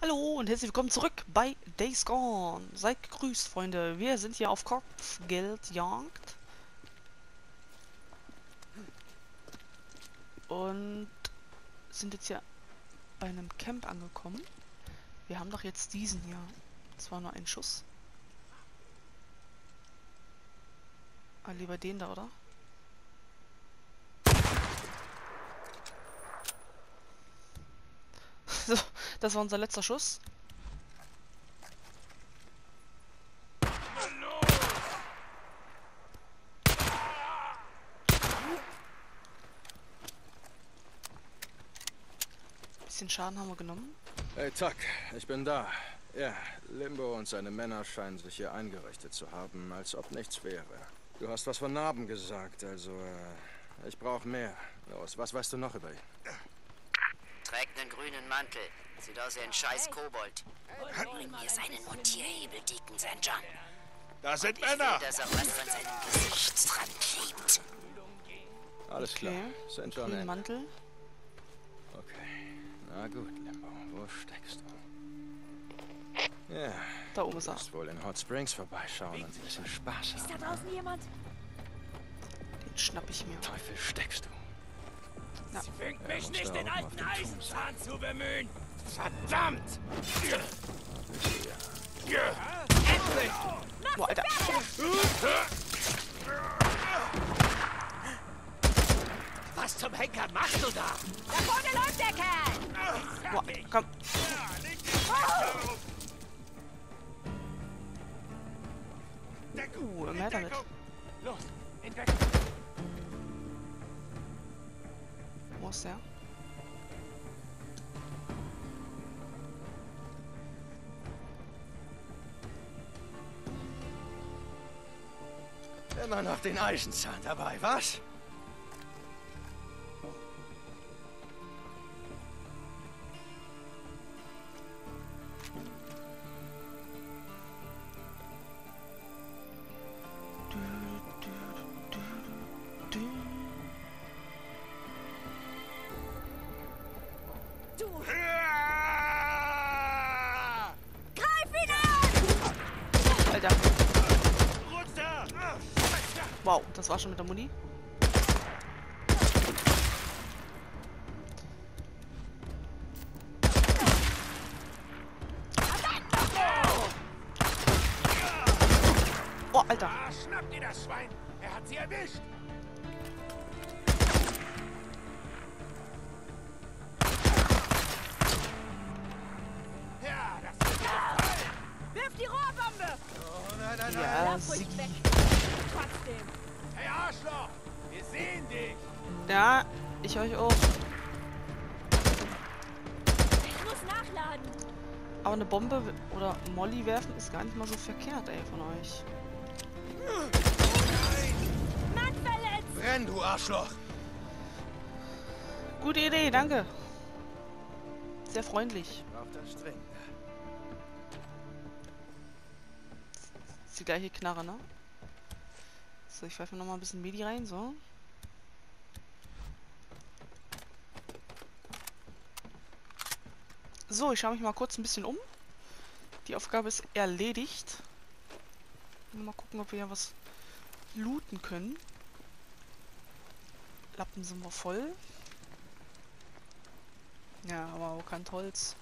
Hallo und herzlich willkommen zurück bei Days Gone. Seid gegrüßt, Freunde. Wir sind hier auf Kopfgeldjagd. Und sind jetzt hier bei einem Camp angekommen. Wir haben doch jetzt diesen hier. Das war nur ein Schuss. Ah, lieber den da, oder? So, das war unser letzter Schuss. Bisschen Schaden haben wir genommen. Hey Tuck, ich bin da. Ja, Limbo und seine Männer scheinen sich hier eingerichtet zu haben, als ob nichts wäre. Du hast was von Narben gesagt, also ich brauche mehr. Los, was weißt du noch über ihn? Trägt einen grünen Mantel. Sieht aus wie ein scheiß Kobold. Bring mir seinen Montierhebel, Deacon St. John. Da sind Ich Männer! will, dass auch was von seinem Gesichtsrand klebt. Alles klar. Okay. St. John. Grünen Mantel. Okay. Na gut, Limbo. Wo steckst du? Ja. Da oben ist Du er. wirst wohl in Hot Springs vorbeischauen und ein bisschen Spaß Ist da haben. draußen jemand? Den schnapp ich mir. Teufel steckst du? Zwingt Er mich muss nicht, da den oben auf alten dem Turm Eisenzahn zu bemühen! Verdammt! Endlich! Boah, Alter. Was zum Henker machst du da? Da vorne läuft der Kerl! Boah, komm. Mehr damit. Los, hinweg! Wo ist der? Immer noch den Eisenzahn dabei, was? Du! Ah! Greif ihn an! Alter. Runter! Wow, das war schon mit der Muni. Oh, Alter. Ah, schnappt ihr das Schwein! Er hat sie erwischt! Ja, das ist Wirf die Rohrbombe! Oh, nein, Ja, Lass sie. ruhig weg! Trotzdem! Hey Arschloch! Wir sehen dich! Ja, ich euch auch. Ich muss nachladen! Aber eine Bombe oder Molly werfen ist gar nicht mal so verkehrt, ey, von euch. Mann verletzt! Brenn, du Arschloch! Gute Idee, danke. Sehr freundlich. Auf der String. Ist die gleiche Knarre, ne? So, ich pfeife noch mal ein bisschen Medi rein, so. So, ich schaue mich mal kurz ein bisschen um. Die Aufgabe ist erledigt. Mal gucken, ob wir ja was looten können. Lappen sind wir voll. Ja, aber auch kein Holz.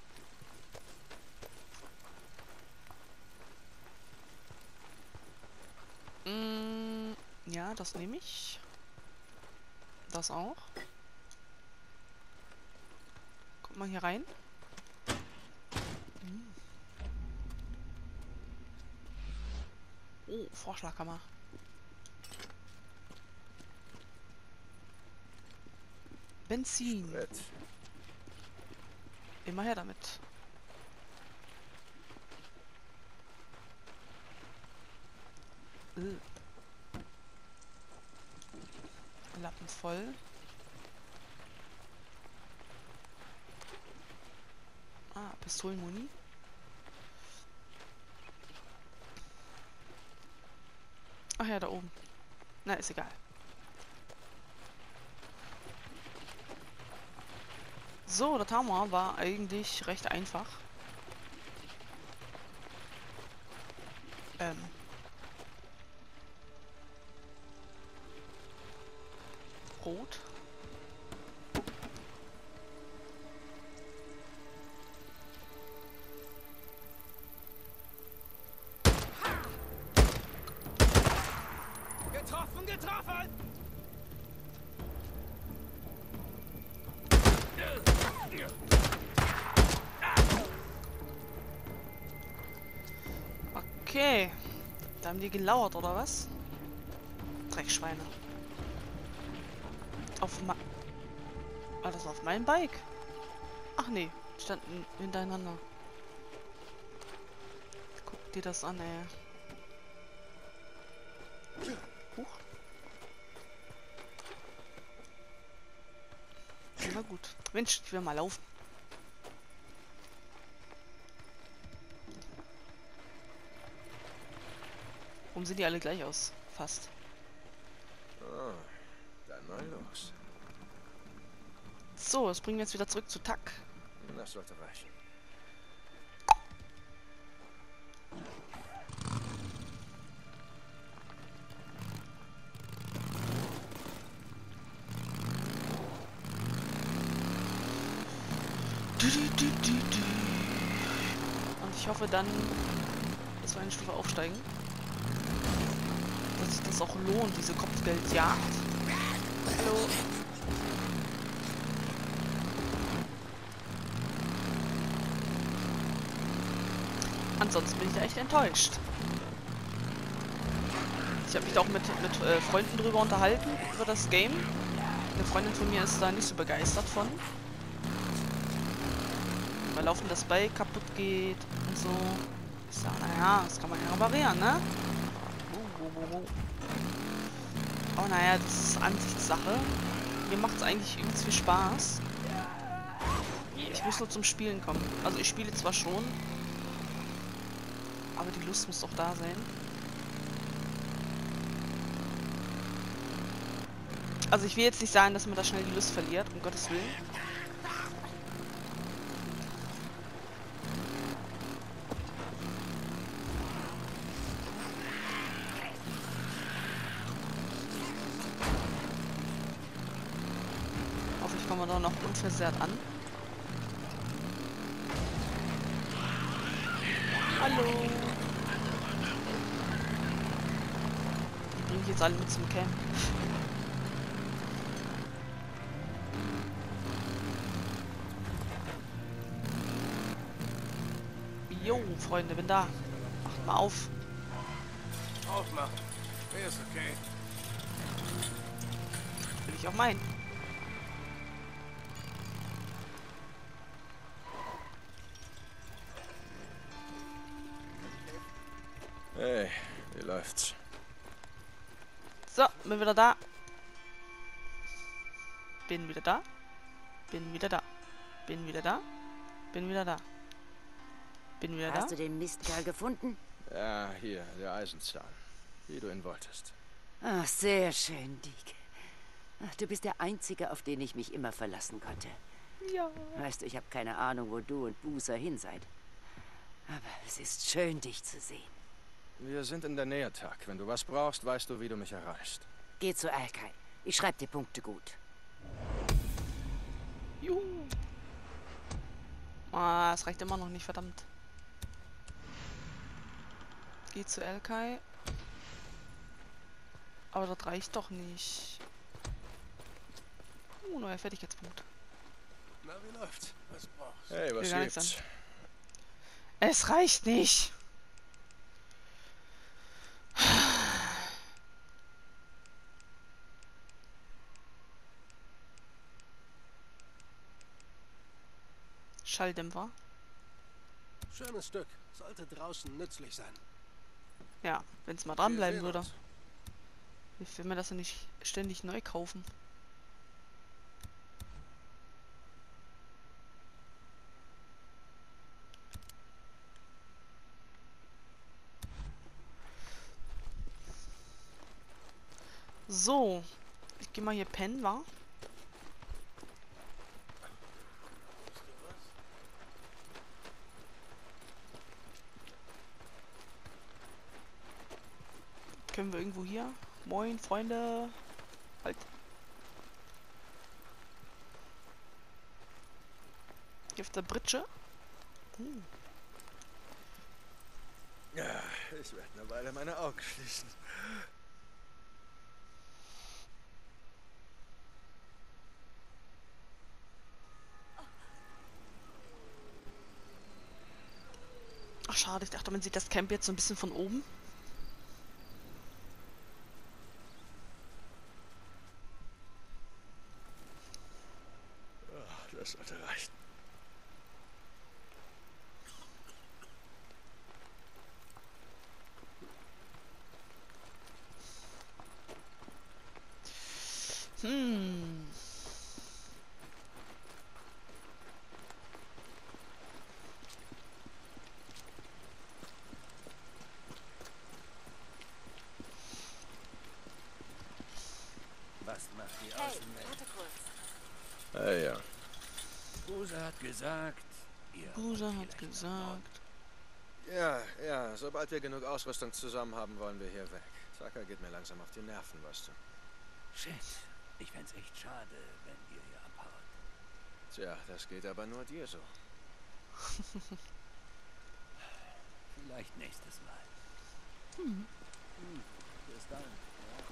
Ja, das nehme ich. Das auch. Kommt mal hier rein. Oh, Vorschlaghammer. Benzin. Sprit. Immer her damit. Lappen voll. Ah, Pistolenmuni. Ach ja, da oben. Na, ist egal. So, das haben wir. War eigentlich recht einfach. Ähm. Rot. Getroffen, getroffen! Okay. Da haben die gelauert, oder was? Dreckschweine. War das auf meinem Bike? Ach nee, die standen hintereinander. Guck dir das an, ey. Huch. Na gut. Mensch, ich will mal laufen. Warum sehen die alle gleich aus? Fast. Oh, dann mal los. So, das bringen wir jetzt wieder zurück zu Tak. Das sollte reichen. Und ich hoffe dann, dass wir eine Stufe aufsteigen. Dass sich das auch lohnt, diese Kopfgeldjagd. Hallo. Ansonsten bin ich echt enttäuscht. Ich habe mich da auch mit Freunden drüber unterhalten, über das Game. Eine Freundin von mir ist da nicht so begeistert von. Weil laufend das Bike kaputt geht und so. Ich sage, naja, das kann man ja reparieren, ne? Oh, naja, das ist Ansichtssache. Mir macht es eigentlich übelst viel Spaß. Ich muss nur zum Spielen kommen. Also ich spiele zwar schon, aber die Lust muss doch da sein. Also ich will jetzt nicht sagen, dass man da schnell die Lust verliert, um Gottes Willen. Hoffentlich kommen wir da noch unversehrt an. Hallo. Die bringe ich jetzt alle mit zum Camp. Jo, Freunde, bin da. Macht mal auf. Aufmachen. Mir ist okay. Will ich auch meinen. Hey, wie läuft's? So, bin wieder da. Bin wieder da. Bin wieder da. Bin wieder da. Bin wieder da. Bin wieder da. Hast du den Mistkerl gefunden? Ja, hier, der Eisenzahn. Wie du ihn wolltest. Ach, sehr schön, Dick. Ach, du bist der Einzige, auf den ich mich immer verlassen konnte. Ja. Weißt du, ich habe keine Ahnung, wo du und Boozer hin seid. Aber es ist schön, dich zu sehen. Wir sind in der Nähe, Tak. Wenn du was brauchst, weißt du, wie du mich erreichst. Geh zu Alkai. Ich schreib dir Punkte gut. Juhu. Ah, es reicht immer noch nicht, verdammt. Geh zu Alkai. Aber das reicht doch nicht. Neuer Fertigkeitspunkt. Na, wie läuft's? Was brauchst du? Hey, was Gar nichts gibt's? Es reicht nicht. Schalldämpfer. Schönes Stück. Sollte draußen nützlich sein. Ja, wenn es mal dranbleiben Wir sehen würde. uns. Ich will mir das ja nicht ständig neu kaufen. So. Ich gehe mal hier pennen, wa? Können wir irgendwo hier? Moin, Freunde. Halt. Hier auf der Britsche. Ja, ich werde eine Weile meine Augen schließen. Ach, schade. Ich dachte, man sieht das Camp jetzt so ein bisschen von oben. Oh, das sollte reichen. Hm. Was macht die Hey, Außenwelt? warte kurz. Hey, ja. Busa hat gesagt, ihr Busa wollt hat vielleicht nach Norden. gesagt. Ja, sobald wir genug Ausrüstung zusammen haben, wollen wir hier weg. Tucker geht mir langsam auf die Nerven, weißt du. Shit, ich fänd's echt schade, wenn ihr hier abhaut. Tja, das geht aber nur dir so. Vielleicht nächstes Mal. Bis dann. Ja.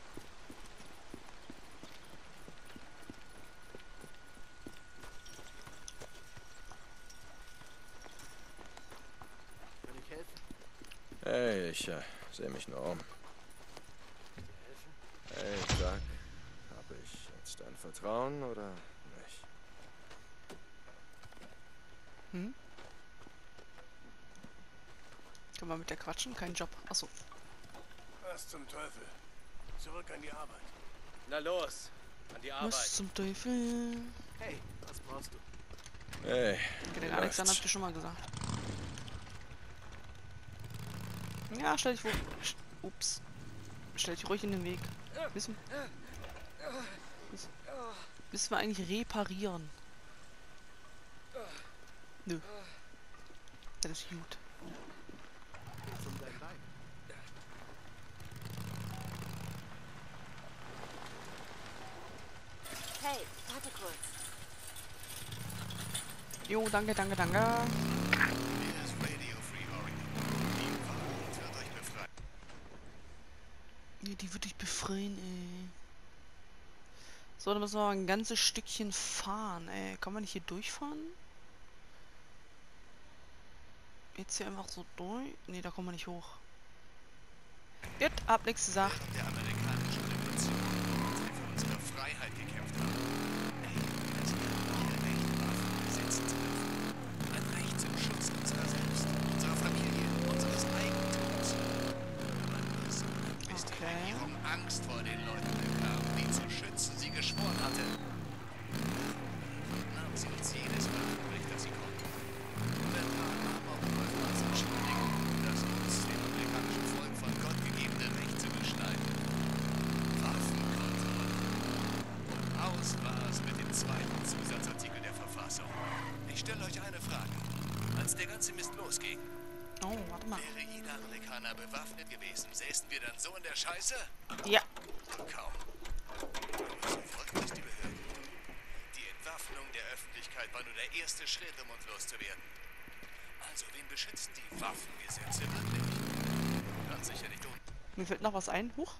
Kann ich helfen? Hey, ich sehe mich nur um. Hey, Doug. Habe ich jetzt dein Vertrauen oder nicht? Hm? Können wir mit der quatschen? Kein Job. Achso. Was zum Teufel? Zurück an die Arbeit. Na los, an die Arbeit. Was zum Teufel? Hey, was brauchst du? Hey, Der Alexander hat dir schon mal gesagt. Ja, stell dich Ups. Stell dich ruhig in den Weg. Müssen wir eigentlich reparieren? Nö. Das ist gut. Geht's um dein Bein? Hey, warte kurz. Jo, danke, danke, danke. Ja, die würde ich befreien, ey. So, dann müssen wir mal ein ganzes Stückchen fahren, ey. Kann man nicht hier durchfahren? Jetzt hier einfach so durch? Ne, da kommen wir nicht hoch. Gut, hab nix gesagt. Der amerikanischen Revolution, als wir für unsere Freiheit gekämpft haben. Ey, dass wir hier Recht Waffen besitzen dürfen. Ein Recht zum Schutz unserer selbst, unserer Familie, unseres Eigentums. Aber nur so, bis die Regierung Angst vor den Leuten bekam, die zu schützen sie geschworen hatte. Nahm sie uns jedes Mal übrig, das sie konnten. Und ein paar Amokläufer als Entschuldigung, das uns, dem amerikanischen Volk, von Gott gegebene Recht zu beschneiden. Waffenkontrolle. Und aus war es mit dem zweiten Zusatzartikel der Verfassung. Ich stelle euch eine Frage. Als der ganze Mist losging, Oh, warte mal. wäre jeder Amerikaner bewaffnet gewesen, säßen wir dann so in der Scheiße? Ja. Kaum. Aber so wollten es die Behörden. Die Entwaffnung der Öffentlichkeit war nur der erste Schritt, um uns loszuwerden. Also, wen beschützen die Waffengesetze wirklich? Ganz sicher nicht uns. Mir fällt noch was ein. Huch.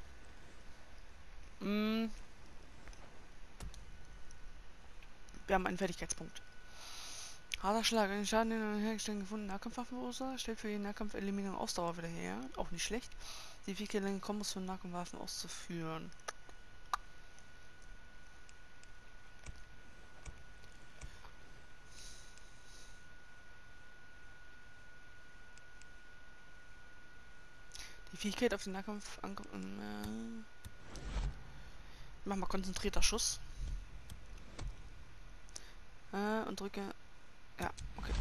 Wir haben einen Fertigkeitspunkt. Harter Schlag, einen Schaden, den einen hergestellten gefunden Nahkampfwaffen verursacht, stellt für jeden Nahkampf Eliminierung Ausdauer wieder her. Auch nicht schlecht. Die 4 Killer Kombos für Nahkampfwaffen auszuführen. Die Fähigkeit auf den Nahkampf mach mal konzentrierter Schuss. Und drücke. Ja, okay.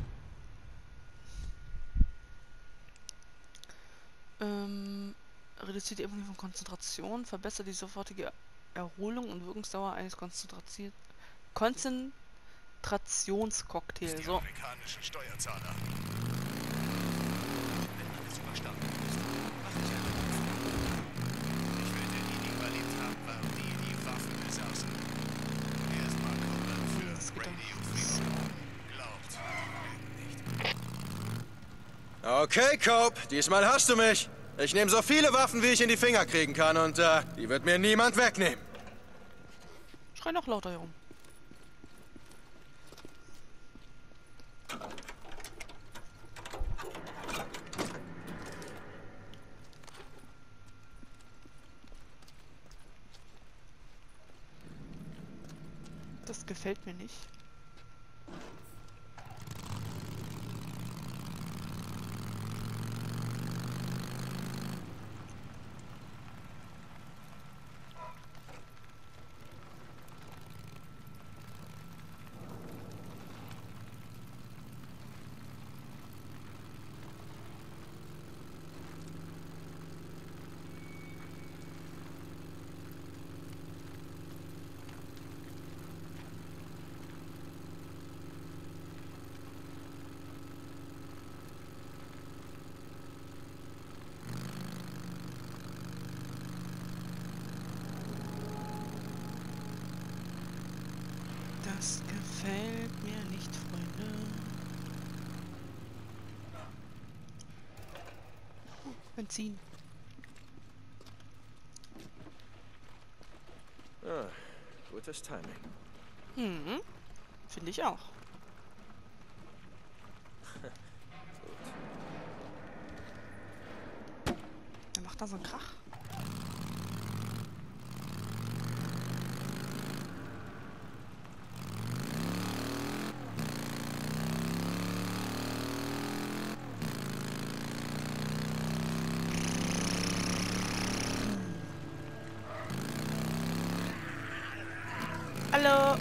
Reduziert die Evolution von Konzentration, verbessert die sofortige Erholung und Wirkungsdauer eines Konzentrationscocktails. Die So. amerikanischen Steuerzahler. Wenn alles überstanden ist, mach ich einen Ruf. Okay, Cope, diesmal hast du mich. Ich nehme so viele Waffen, wie ich in die Finger kriegen kann und die wird mir niemand wegnehmen. Schrei noch lauter herum. Das gefällt mir nicht. Das gefällt mir nicht, Freunde. Benzin. Ah, gutes Timing. Mhm. Finde ich auch. Er macht da so einen Krach. Hallo.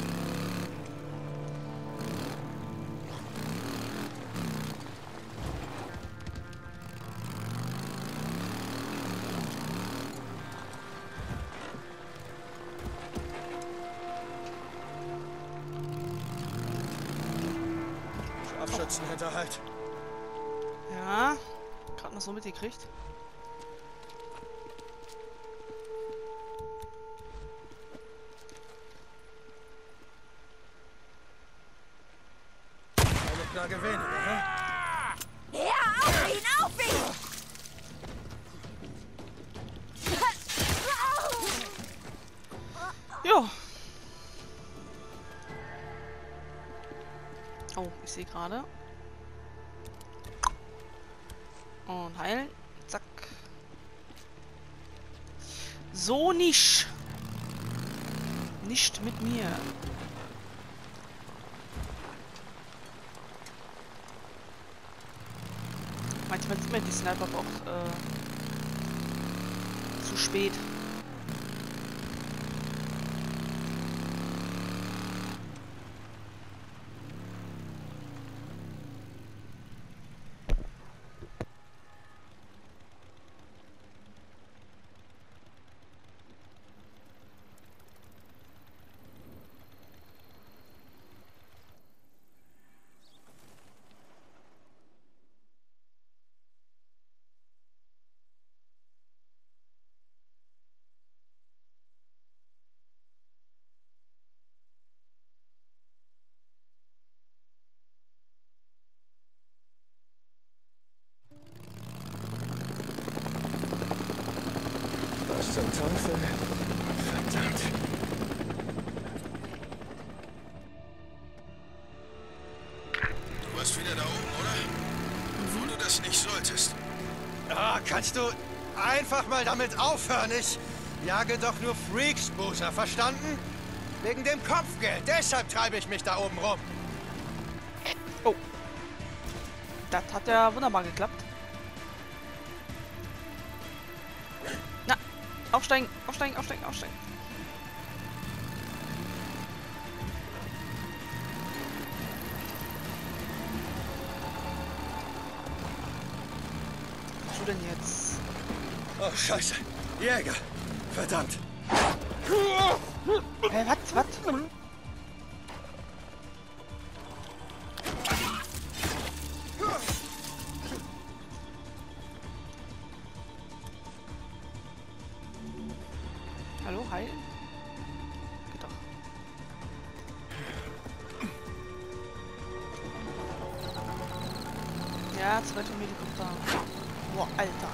Scharfschützenhinterhalt. Ja, gerade noch so mitgekriegt. Eine Knarre weniger, hä? Ja, auf ihn, auf ihn! Ja. Oh, ich sehe gerade. Und heilen. Zack. So nicht. Nicht mit mir. Manchmal sieht man die Sniper aber auch zu spät. Was zum Teufel? Verdammt. Du warst wieder da oben, oder? Obwohl du das nicht solltest. Ah, kannst du einfach mal damit aufhören? Ich jage doch nur Freaks, Boozer, verstanden? Wegen dem Kopfgeld. Deshalb treibe ich mich da oben rum. Oh. Das hat ja wunderbar geklappt. Na, aufsteigen, aufsteigen, aufsteigen, aufsteigen. Was tust du denn jetzt? Oh, Scheiße. Jäger. Verdammt. Hä, was? Hallo, heil? Geht doch. Ja, zu weit vom Helikopter. Boah, Alter.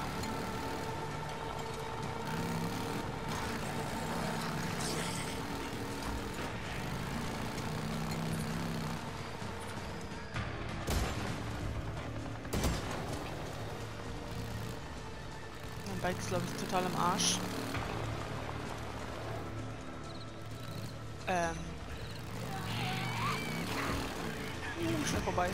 Mein Bike ist, glaube ich, total im Arsch. Schnell vorbei.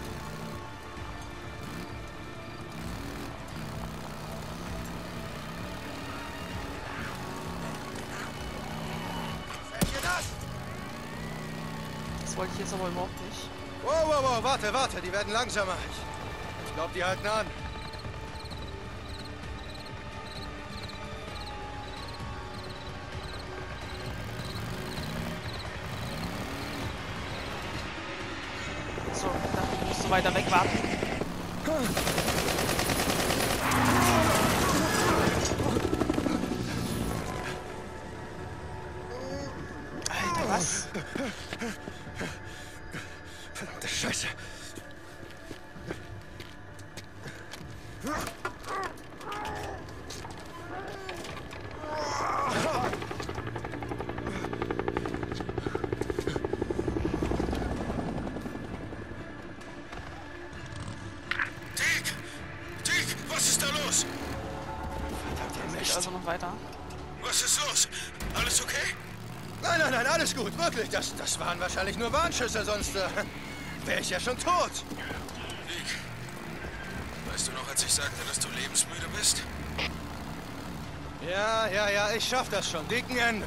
Das wollte ich jetzt aber überhaupt nicht. Wow, warte, die werden langsamer. Ich glaube, die halten an. So, ich dachte, ich musste weiter weg warten. Alter, was? Verdammte Scheiße. Dick, was ist da los? Also noch weiter. Was ist los? Alles okay? Nein, alles gut, wirklich. Das waren wahrscheinlich nur Warnschüsse, sonst wäre ich ja schon tot. Dick, weißt du noch, als ich sagte, dass du lebensmüde bist? Ja, ich schaff das schon. Dicken Ende.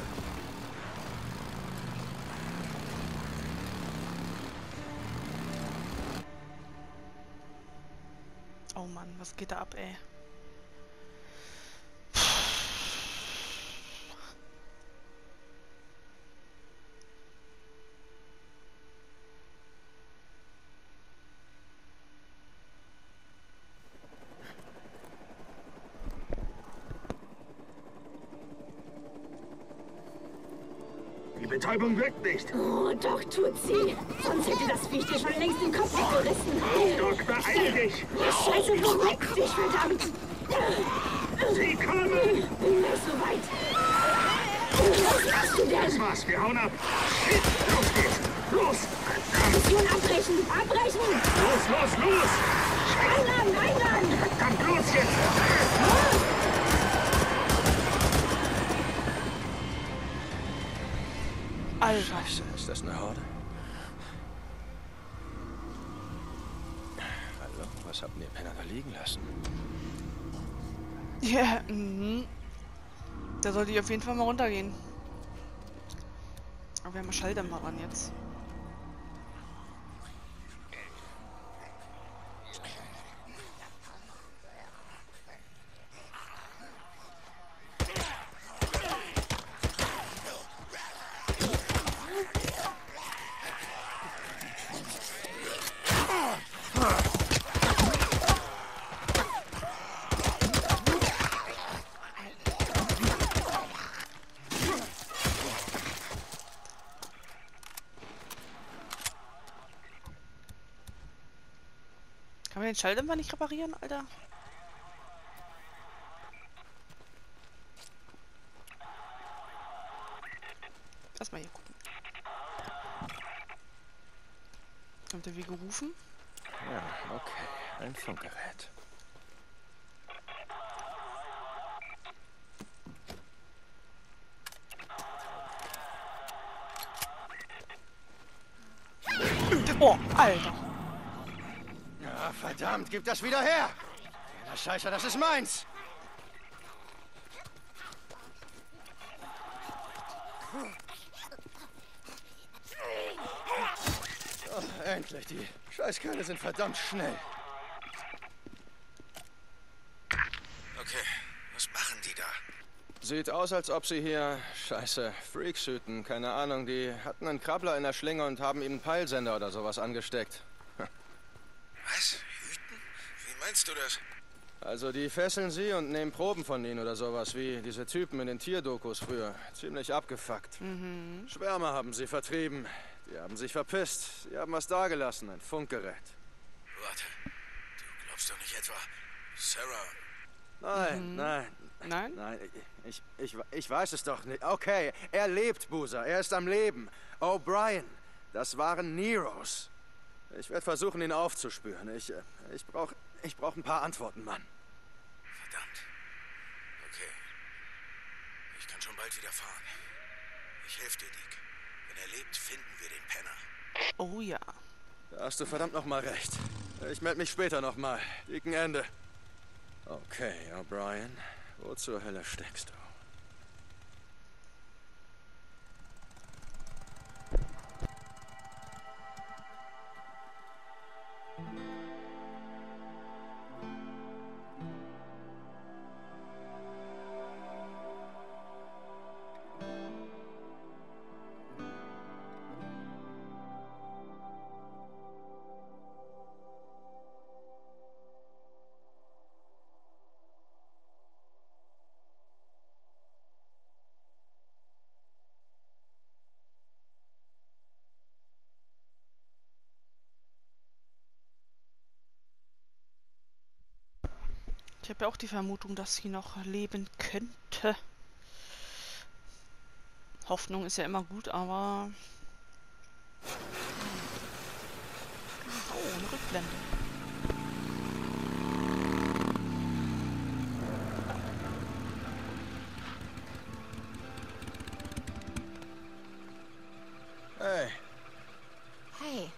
Oh Mann, was geht da ab, ey? Die Betäubung wirkt nicht. Oh, doch tut sie. Sonst hätte das Viech dir schon längst den Kopf weggerissen. Doc, beeil dich! Scheiße, beruhig dich, verdammt. Sie kommen! Bin nicht so weit. Was machst du denn? Das war's, wir hauen ab. Shit, los geht's! Los! Verdammt! Mission abbrechen! Abbrechen! Los! Einladen! Verdammt, los jetzt! Alter. Scheiße, ist das eine Horde? Hallo, was habt ihr Penner da liegen lassen? Ja, Da sollte ich auf jeden Fall mal runtergehen. Aber wir haben einen Schalldämpfer dran jetzt. Kann man den Schalldämpfer nicht reparieren, Alter? Lass mal hier gucken. Habt ihr wie gerufen? Ja, okay. Ein Funkgerät. Oh, Alter. Ja, verdammt, gib das wieder her! Ja, Scheiße, das ist meins! Oh, endlich, die Scheißkerle sind verdammt schnell. Okay, was machen die da? Sieht aus, als ob sie hier, Scheiße, Freaks hüten. Keine Ahnung, die hatten einen Krabbler in der Schlinge und haben ihm einen Peilsender oder sowas angesteckt. Was? Hüten? Wie meinst du das? Also die fesseln sie und nehmen Proben von ihnen oder sowas, wie diese Typen in den Tierdokus früher. Ziemlich abgefuckt. Schwärmer haben sie vertrieben. Die haben sich verpisst. Sie haben was dagelassen, ein Funkgerät. Warte, du bist doch nicht etwa Sarah. Nein, Nein? nein, ich weiß es doch nicht. Okay, er lebt, Boozer, er ist am Leben. O'Brien, das waren Neros. Ich werde versuchen, ihn aufzuspüren. Ich brauch ein paar Antworten, Mann. Verdammt. Okay. Ich kann schon bald wieder fahren. Ich helfe dir, Dick. Wenn er lebt, finden wir den Penner. Oh ja. Da hast du verdammt noch mal recht. Ich melde mich später noch mal. Dicken Ende. Okay, O'Brien. Wo zur Hölle steckst du? Ich habe ja auch die Vermutung, dass sie noch leben könnte. Hoffnung ist ja immer gut, aber... Oh, eine Rückblende. Hey, Hey,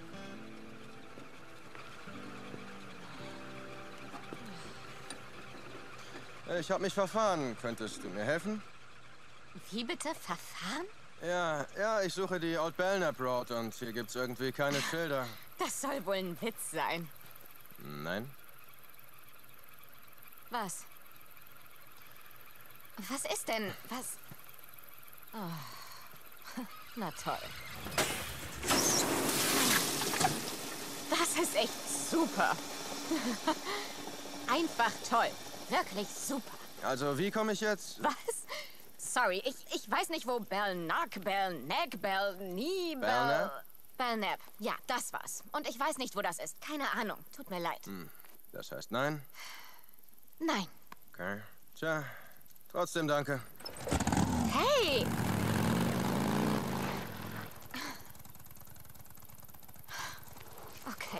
ich habe mich verfahren. Könntest du mir helfen? wie bitte? Verfahren? Ja, ich suche die Old Belknap Road und hier gibt's irgendwie keine Schilder. Das soll wohl ein Witz sein. Nein? Was? Was ist denn? Was? Oh. Na toll. Das ist echt super. Einfach toll. Wirklich super. Also, wie komme ich jetzt? Was? Sorry, ich weiß nicht, wo Belknap, Belknap? Belknap. Ja, das war's. Und ich weiß nicht, wo das ist. Keine Ahnung. Tut mir leid. Das heißt nein? Nein. Okay. Tja, trotzdem danke. Hey! Okay.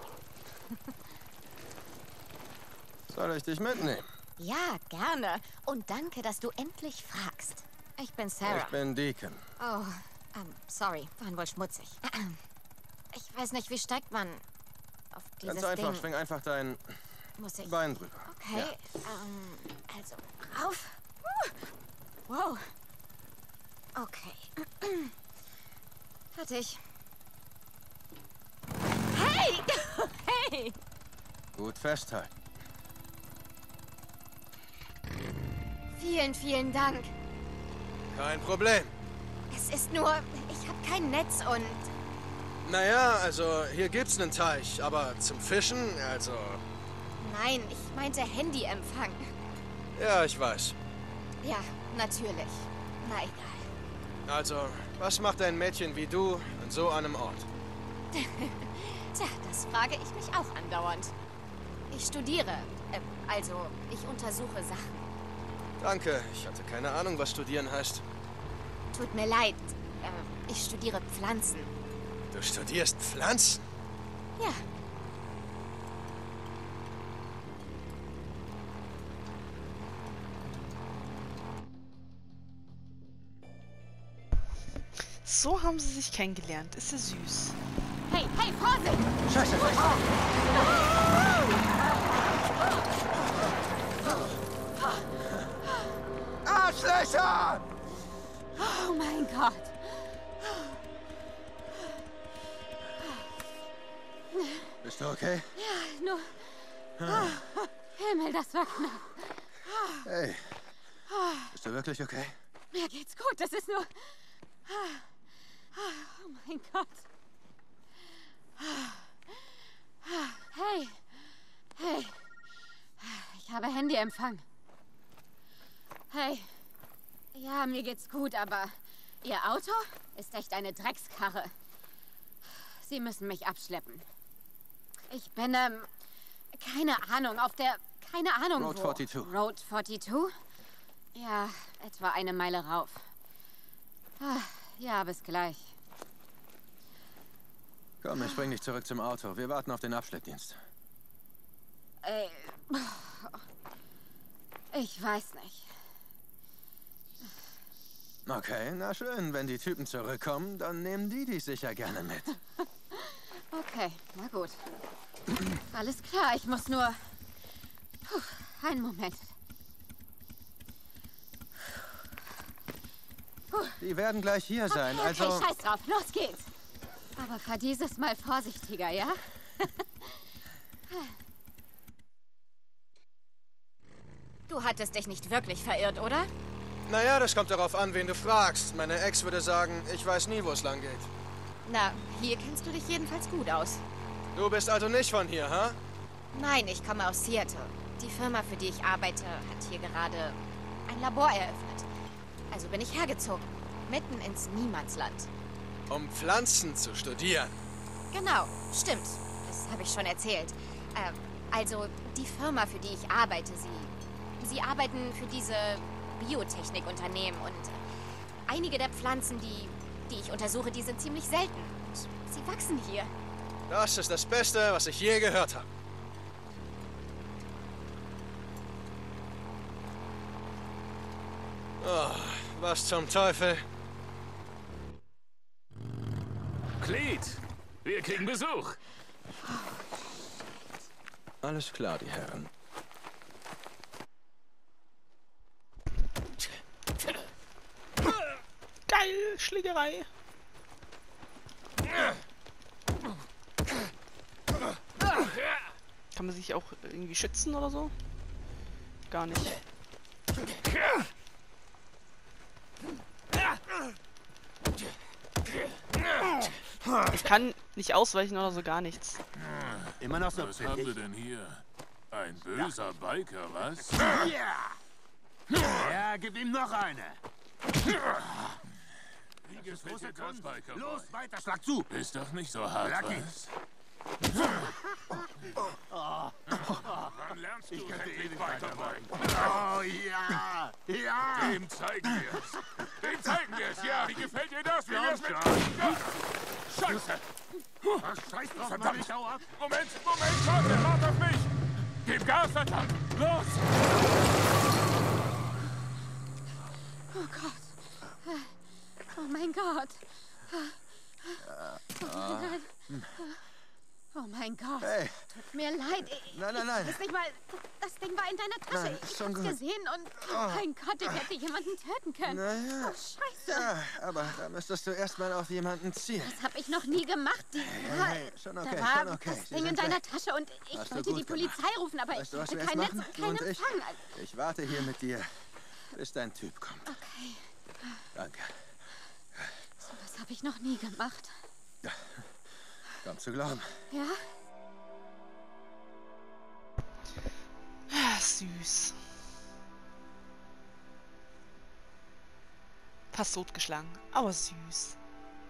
Soll ich dich mitnehmen? Ja, gerne. Und danke, dass du endlich fragst. Ich bin Sarah. Ich bin Deacon. Oh, sorry. Waren wohl schmutzig. Ich weiß nicht, wie steigt man auf dieses Ganz einfach, Ding? schwing einfach dein Muss ich? Bein drüber. Okay. Ja. Also, rauf. Wow. Okay. Fertig. Hey! Hey! Gut festhalten. Vielen, vielen Dank. Kein Problem. Es ist nur, ich habe kein Netz und... Naja, also hier gibt's einen Teich, aber zum Fischen, also... Nein, ich meinte Handyempfang. Ja, ich weiß. Ja, natürlich. Na egal. Also, was macht ein Mädchen wie du an so einem Ort? Tja, das frage ich mich auch andauernd. Ich studiere. Also, ich untersuche Sachen. Danke, ich hatte keine Ahnung, was studieren heißt. Tut mir leid. Ich studiere Pflanzen. Du studierst Pflanzen? Ja. So haben sie sich kennengelernt. Ist ja süß. Hey, hey, Vorsicht! Scheiße, Arschlöcher! Oh mein Gott. Bist du okay? Nur... Himmel, das war knapp. Hey, bist du wirklich okay? Mir geht's gut, das ist nur... Oh mein Gott. Hey. Hey. Ich habe Handyempfang. Hey. Ja, mir geht's gut, aber Ihr Auto ist echt eine Dreckskarre. Sie müssen mich abschleppen. Ich bin, Keine Ahnung, auf der... Keine Ahnung Road wo. 42. Road 42? Ja, etwa eine Meile rauf. Ah, ja, bis gleich. Komm, ich bring dich zurück zum Auto. Wir warten auf den Abschleppdienst. Ich weiß nicht. Okay, na schön. Wenn die Typen zurückkommen, dann nehmen die dich sicher gerne mit. Okay, na gut. Alles klar, ich muss nur... einen Moment. Die werden gleich hier sein, Okay, also... scheiß drauf, los geht's. Aber fahr dieses Mal vorsichtiger, ja? Du hattest dich nicht wirklich verirrt, oder? Naja, das kommt darauf an, wen du fragst. Meine Ex würde sagen, ich weiß nie, wo es lang geht. Na, hier kennst du dich jedenfalls gut aus. Du bist also nicht von hier, ha? Nein, ich komme aus Seattle. Die Firma, für die ich arbeite, hat hier gerade ein Labor eröffnet. Also bin ich hergezogen. Mitten ins Niemandsland. Um Pflanzen zu studieren. Genau, stimmt. Das habe ich schon erzählt. Also, die Firma, für die ich arbeite, sie arbeiten für diese Biotechnikunternehmen und einige der Pflanzen, die ich untersuche, die sind ziemlich selten. Und sie wachsen hier. Das ist das Beste, was ich je gehört habe. Oh, was zum Teufel? Cleet, wir kriegen Besuch. Alles klar, die Herren. Geil, Schlägerei. Kann man sich auch irgendwie schützen oder so? Gar nicht. Ich kann nicht ausweichen oder so, gar nichts. Immer noch so. Was haben wir denn hier? Ein böser Biker, was? Ja, gib ihm noch eine. Wie gefällt dir das, Biker? Los, weiter, schlag zu. Ist doch nicht so hart, Lucky. was? Wann lernst du endlich Bikerboy? Oh ja, ja. Dem zeigen wir's. Dem zeigen wir's, ja. Wie gefällt dir das? Wie wär's mit... Scheiße! Scheiß drauf, Verdammt. Mann, ich hau ab. Moment, warte, warte auf mich! Gib Gas, verdammt! Los! Oh Gott. Oh mein Gott. Oh mein Gott. Oh mein Gott. Hey. Tut mir leid. Nein. Weiß nicht mal, das Ding war in deiner Tasche. Nein, Ich schon hab's gut. gesehen und... Oh mein Gott, ich hätte jemanden töten können. Naja. Oh, Scheiße. Ja, aber da müsstest du erstmal auf jemanden zielen. Das habe ich noch nie gemacht. Hey, schon okay, da war schon okay. das Sie Ding in sind deiner weg. Tasche und ich Hast du wollte die gut Polizei gemacht. rufen, aber Weißt du, ich was hatte wir kein jetzt Netz machen? und Du keinen und ich? Empfang. Ich warte hier mit dir, bis dein Typ kommt. Okay, Danke. so was habe ich noch nie gemacht. Kaum zu glauben. Ja? Ah, süß. Fast totgeschlagen, aber süß.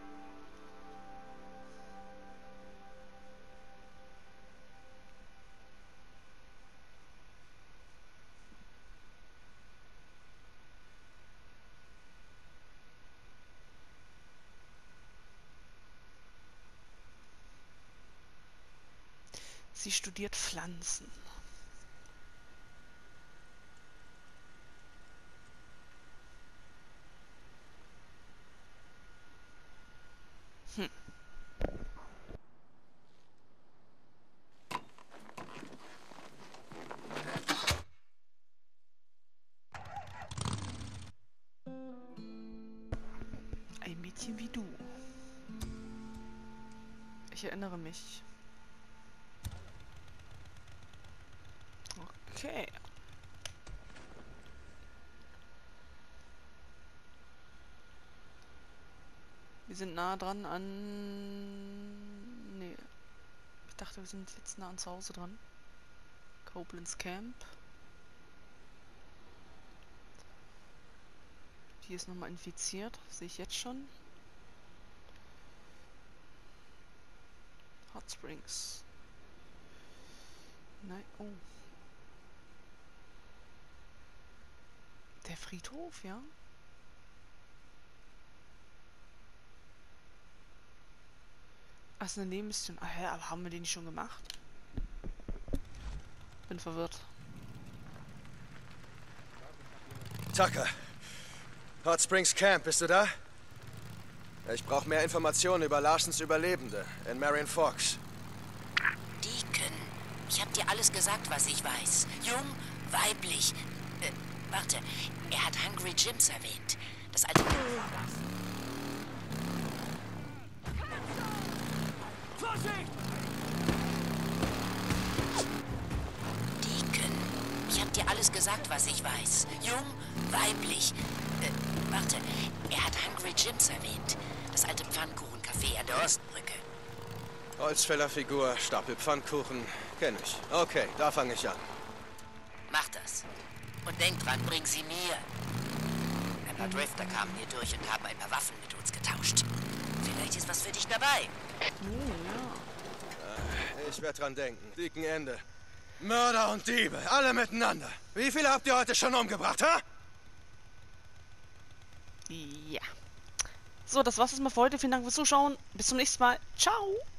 Sie studiert Pflanzen. Ein Mädchen wie du. Ich erinnere mich. Okay. Wir sind nah dran an... Nee. Ich dachte, wir sind jetzt nah an zu Hause dran. Koblenz Camp. Die ist nochmal infiziert. Sehe ich jetzt schon. Hot Springs. Nein, oh. Der Friedhof, ja? Ach, ist eine Nebenmission. Ah ja, aber haben wir den nicht schon gemacht? Bin verwirrt. Tucker. Hot Springs Camp, bist du da? Ich brauche mehr Informationen über Larsens Überlebende in Marion Forks. Deacon, ich hab dir alles gesagt, was ich weiß. Jung, weiblich. Warte, er hat Hungry Jims erwähnt. Das alte... Vorsicht! Deacon, ich hab dir alles gesagt, was ich weiß. Jung, weiblich. Warte, er hat Hungry Jims erwähnt. Das alte Pfannkuchencafé an der Ostbrücke. Holzfällerfigur, Stapel Pfannkuchen, kenn ich. Okay, da fange ich an. Mach das. Und denk dran, bring sie mir. Ein paar Drifter kamen hier durch und haben ein paar Waffen mit uns getauscht. Vielleicht ist was für dich dabei. Ich werde dran denken. Dicken Ende. Mörder und Diebe, alle miteinander. Wie viele habt ihr heute schon umgebracht, ha? Ja. So, das war's jetzt mal für heute. Vielen Dank fürs Zuschauen. Bis zum nächsten Mal. Ciao.